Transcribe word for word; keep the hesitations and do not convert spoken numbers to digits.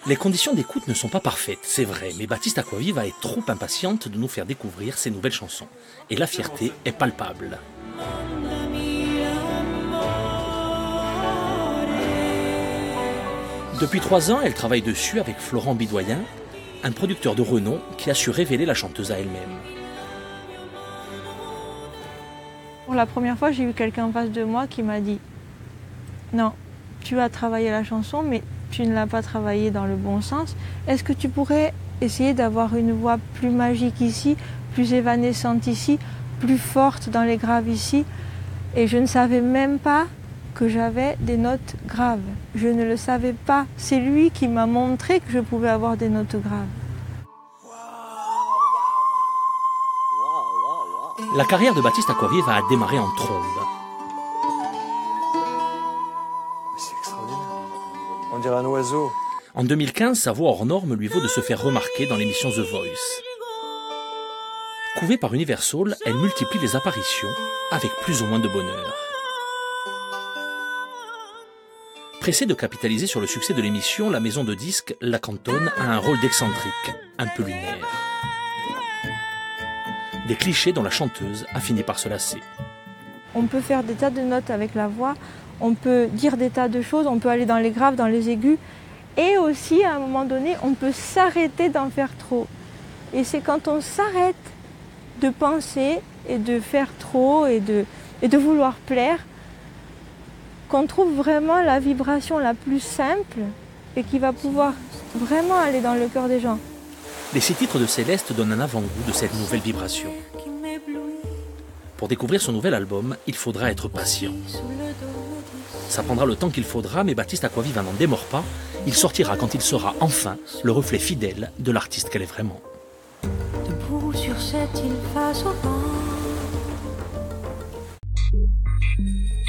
Les conditions d'écoute ne sont pas parfaites, c'est vrai, mais Baptiste Acquaviva est trop impatiente de nous faire découvrir ses nouvelles chansons. Et la fierté est palpable. Depuis trois ans, elle travaille dessus avec Florent Bidoyen, un producteur de renom qui a su révéler la chanteuse à elle-même. Pour la première fois, j'ai eu quelqu'un en face de moi qui m'a dit « Non, tu as travaillé la chanson, mais tu ne l'as pas travaillée dans le bon sens. Est-ce que tu pourrais essayer d'avoir une voix plus magique ici, plus évanescente ici, plus forte dans les graves ici ?» Et je ne savais même pas que j'avais des notes graves. Je ne le savais pas. C'est lui qui m'a montré que je pouvais avoir des notes graves. La carrière de Baptiste Acquaviva a démarré en trombe. C'est extraordinaire. On dirait un oiseau. En deux mille quinze, sa voix hors norme lui vaut de se faire remarquer dans l'émission The Voice. Couvée par Universal, elle multiplie les apparitions avec plus ou moins de bonheur. Pressée de capitaliser sur le succès de l'émission, la maison de disques la cantonne à un rôle d'excentrique, un peu lunaire. Des clichés dont la chanteuse a fini par se lasser. On peut faire des tas de notes avec la voix, on peut dire des tas de choses, on peut aller dans les graves, dans les aigus, et aussi à un moment donné, on peut s'arrêter d'en faire trop. Et c'est quand on s'arrête de penser et de faire trop et de, et de vouloir plaire qu'on trouve vraiment la vibration la plus simple et qui va pouvoir vraiment aller dans le cœur des gens. Les six titres de Céleste donnent un avant-goût de cette nouvelle vibration. Pour découvrir son nouvel album, il faudra être patient. Ça prendra le temps qu'il faudra, mais Baptiste Acquaviva n'en démord pas. Il sortira quand il sera enfin le reflet fidèle de l'artiste qu'elle est vraiment. Debout sur cette île face au vent.